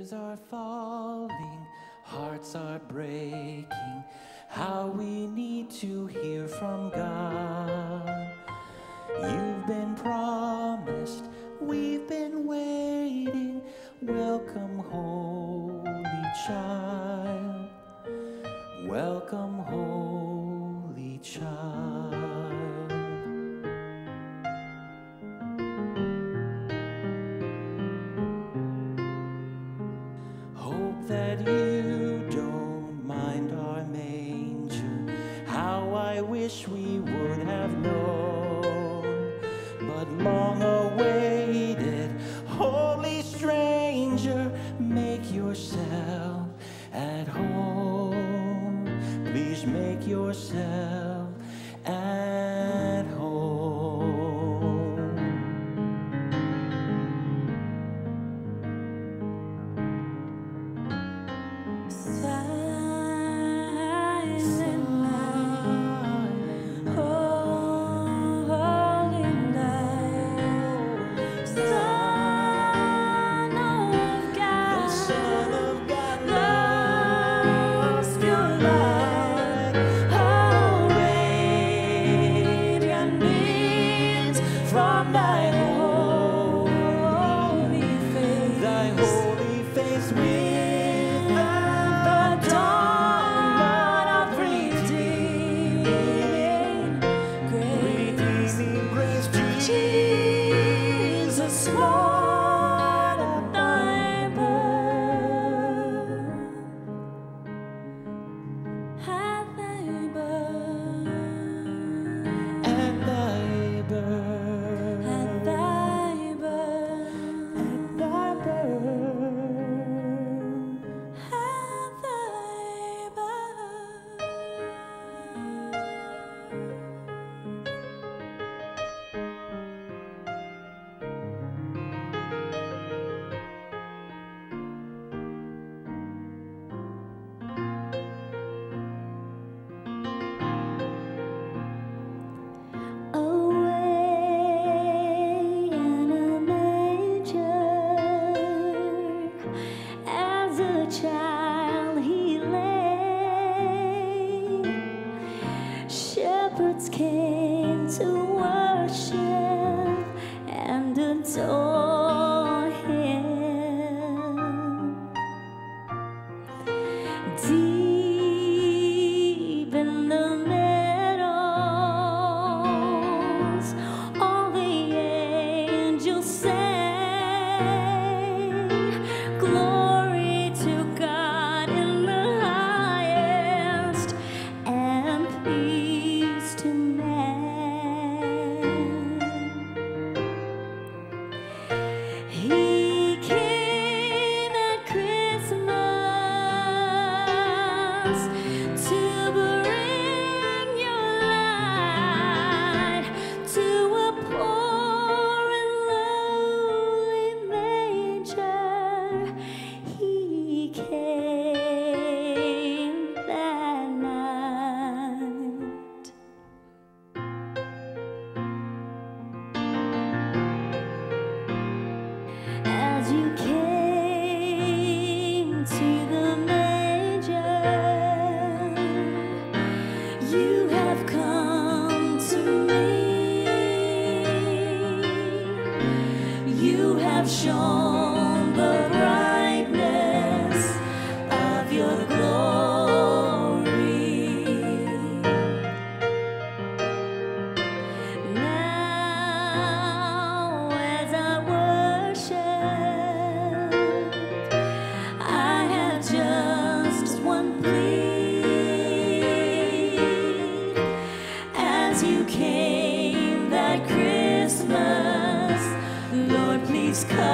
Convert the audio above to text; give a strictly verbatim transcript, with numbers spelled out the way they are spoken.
Tears are falling, hearts are breaking. How we need to hear from God. You've been promised, we've been waiting. Welcome, Holy Child. Welcome, Holy Child. Hope that you don't mind our manger. How I wish we would have known, but long awaited, holy stranger, make yourself at home. Please make yourself at home. Came to worship and adore Him. Deep in the meadows, all the angels sang, glory to God in the highest, and peace to man. He came at Christmas to bring your light to a poor and lowly manger. He came that night. As you came to the manger, you have come to me. You have shown the brightness of your glory. Now, as I worship, I have just one plea. As you came that Christmas, Lord, please come.